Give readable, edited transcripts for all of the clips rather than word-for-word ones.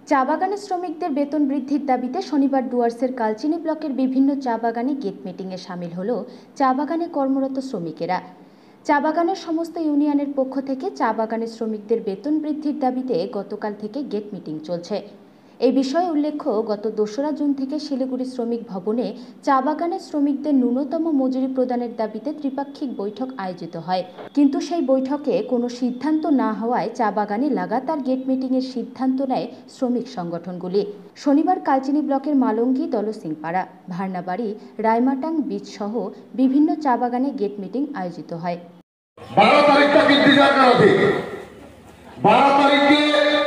চা বাগানের শ্রমিকদের বেতন বৃদ্ধির দাবিতে শনিবার ডুয়ার্সের কালচিনি ব্লকের বিভিন্ন চা বাগানে গেট মিটিংয়ে শামিল হলো চা বাগানে কর্মরত শ্রমিকেরা। চা বাগানের সমস্ত ইউনিয়নের পক্ষ থেকে চা বাগানের শ্রমিকদের বেতন বৃদ্ধির দাবিতে গতকাল থেকে গেট মিটিং চলছে। এই বিষয়ে উল্লেখ্য, গত 2রা জুন থেকে শিলিগুড়ি শ্রমিক ভবনে চা বাগানের শ্রমিকদের ন্যূনতম মজুরি প্রদানের দাবিতে ত্রিপাক্ষিক বৈঠক আয়োজিত হয়, কিন্তু সেই বৈঠকে কোনো সিদ্ধান্ত না হওয়ায় চা বাগানে লাগাতার গেট মিটিংয়ের সিদ্ধান্ত নেয় শ্রমিক সংগঠনগুলি। শনিবার কালচিনি ব্লকের মালঙ্গি, দলসিংপাড়া, ভার্নাবাড়ি, রায়মাটাং बीच सह বিভিন্ন চা বাগানে গেট মিটিং আয়োজিত হয়। 12 तारीख तक इंतजार करा थे। 12 तारीख के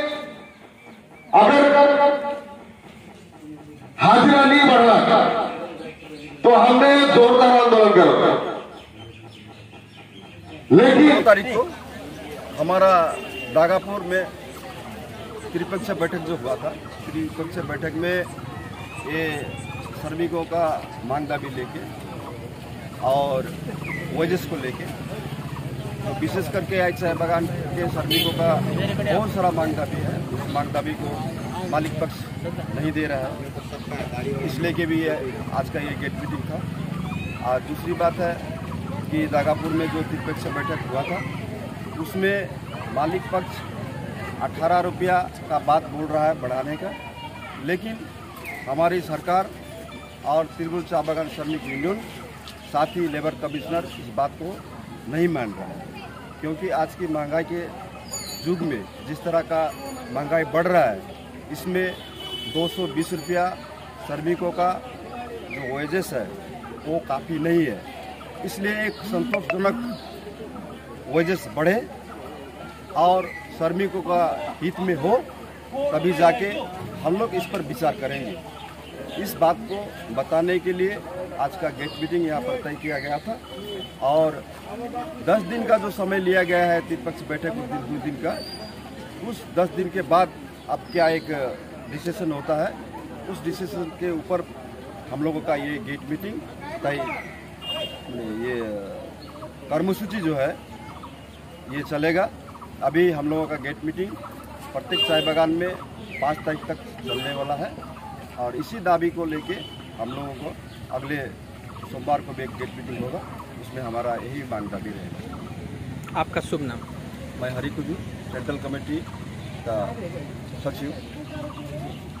अगर हाजिरा नहीं बढ़ रहा तो हमने जोरदार आंदोलन करा। लेकिन 2 तारीख को हमारा दागापुर में त्रिपक्षीय बैठक जो हुआ था, त्रिपक्षीय बैठक में ये श्रमिकों का मांग दाबी लेके और वेजेस को लेके, तो विशेष करके आज चाय बागान के श्रमिकों का बहुत सारा मांग दाबी है। उस मांग दाबी को मालिक पक्ष नहीं दे रहा है, इसलिए के भी आज का ये गेट मीटिंग था। और दूसरी बात है कि दागापुर में जो त्रिपक्षीय बैठक हुआ था उसमें मालिक पक्ष 18 रुपया का बात बोल रहा है बढ़ाने का, लेकिन हमारी सरकार और त्रिपुर चा बागान श्रमिक यूनियन साथ ही लेबर कमिश्नर इस बात को नहीं मान रहा है, क्योंकि आज की महंगाई के युग में जिस तरह का महंगाई बढ़ रहा है, इसमें 220 रुपया श्रमिकों का जो वेजेस है वो काफ़ी नहीं है। इसलिए एक संतोषजनक वेजेस बढ़े और श्रमिकों का हित में हो, तभी जाके हम लोग इस पर विचार करेंगे। इस बात को बताने के लिए आज का गेट मीटिंग यहाँ पर तय किया गया था और 10 दिन का जो समय लिया गया है त्रिपक्षीय बैठक 2 दिन का, उस 10 दिन के बाद अब क्या एक डिसीजन होता है, उस डिसीजन के ऊपर हम लोगों का ये गेट मीटिंग तय, ये कर्मसूची जो है ये चलेगा। अभी हम लोगों का गेट मीटिंग प्रत्येक चाय बागान में 5 तारीख तक चलने वाला है और इसी दाबी को लेके हम लोगों को अगले सोमवार को भी एक गेट मीटिंग होगा, उसमें हमारा यही मांग दाबी रहेगा। आपका शुभ नाम? मैं हरिकुजू सेंट्रल कमेटी का सचिव।